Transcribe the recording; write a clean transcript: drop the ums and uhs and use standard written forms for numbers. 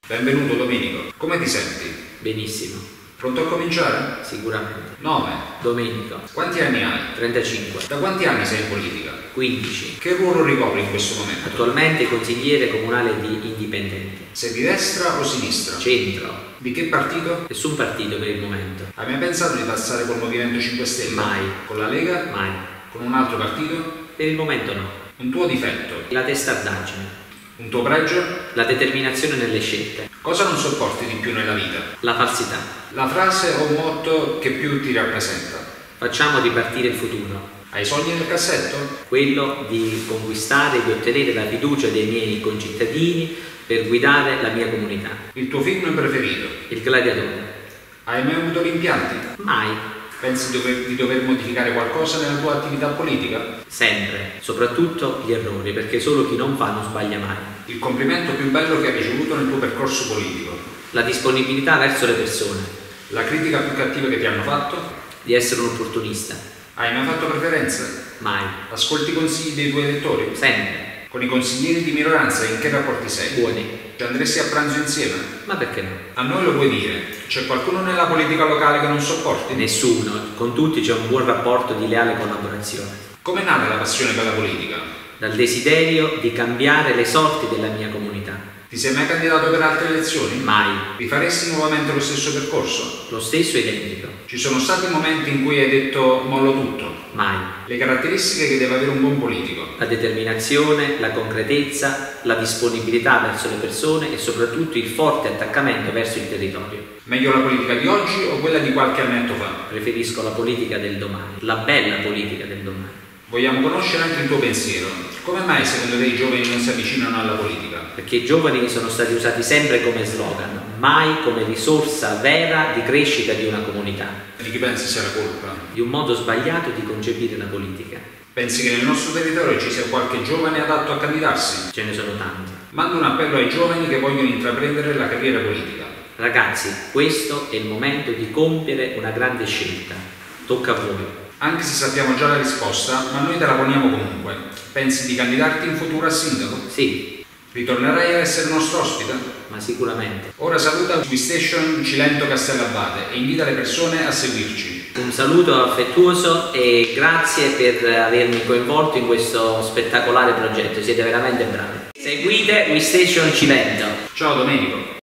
Benvenuto Domenico, come ti senti? Benissimo. Pronto a cominciare? Sicuramente. Nome? Domenico. Quanti anni hai? 35. Da quanti anni sei in politica? 15. Che ruolo ricopri in questo momento? Attualmente consigliere comunale di Indipendenti. Sei di destra o sinistra? Centro. Di che partito? Nessun partito per il momento. Hai mai pensato di passare col Movimento 5 Stelle? Mai. Con la Lega? Mai. Con un altro partito? Per il momento no. Un tuo difetto? La testardaggine. Un tuo pregio? La determinazione nelle scelte. Cosa non sopporti di più nella vita? La falsità. La frase o motto che più ti rappresenta? Facciamo ripartire il futuro. Hai sogni nel cassetto? Quello di conquistare e di ottenere la fiducia dei miei concittadini per guidare la mia comunità. Il tuo film preferito? Il gladiatore. Hai mai avuto rimpianti? Mai. Pensi di dover modificare qualcosa nella tua attività politica? Sempre, soprattutto gli errori, perché solo chi non fa non sbaglia mai. Il complimento più bello che hai ricevuto nel tuo percorso politico? La disponibilità verso le persone, La critica più cattiva che ti hanno fatto? di essere un opportunista. Hai mai fatto preferenze? Mai. Ascolti i consigli dei tuoi elettori? Sempre. Con i consiglieri di minoranza in che rapporti sei? Buoni. Ci andresti a pranzo insieme? Ma perché no? A noi lo puoi dire. C'è qualcuno nella politica locale che non sopporti? Nessuno, con tutti c'è un buon rapporto di leale collaborazione. Come è nata la passione per la politica? Dal desiderio di cambiare le sorti della mia comunità. Ti sei mai candidato per altre elezioni? Mai. Rifaresti nuovamente lo stesso percorso? Lo stesso identico. Ci sono stati momenti in cui hai detto mollo tutto? Mai. Le caratteristiche che deve avere un buon politico? La determinazione, la concretezza, la disponibilità verso le persone e soprattutto il forte attaccamento verso il territorio. Meglio la politica di oggi o quella di qualche annetto fa? Preferisco la politica del domani, la bella politica del domani. Vogliamo conoscere anche il tuo pensiero. Come mai secondo te i giovani non si avvicinano alla politica? Perché i giovani sono stati usati sempre come slogan, mai come risorsa vera di crescita di una comunità. Di chi pensi sia la colpa? Di un modo sbagliato di concepire la politica. Pensi che nel nostro territorio ci sia qualche giovane adatto a candidarsi? Ce ne sono tanti. Mando un appello ai giovani che vogliono intraprendere la carriera politica. Ragazzi, questo è il momento di compiere una grande scelta. Tocca a voi. Anche se sappiamo già la risposta, ma noi te la poniamo comunque. Pensi di candidarti in futuro a sindaco? Sì, Ritornerai a essere nostro ospite? ma sicuramente. Ora saluta Station Cilento Castellabate e invita le persone a seguirci. Un saluto affettuoso e grazie per avermi coinvolto in questo spettacolare progetto, siete veramente bravi. Seguite WeStation Cilento. Ciao Domenico!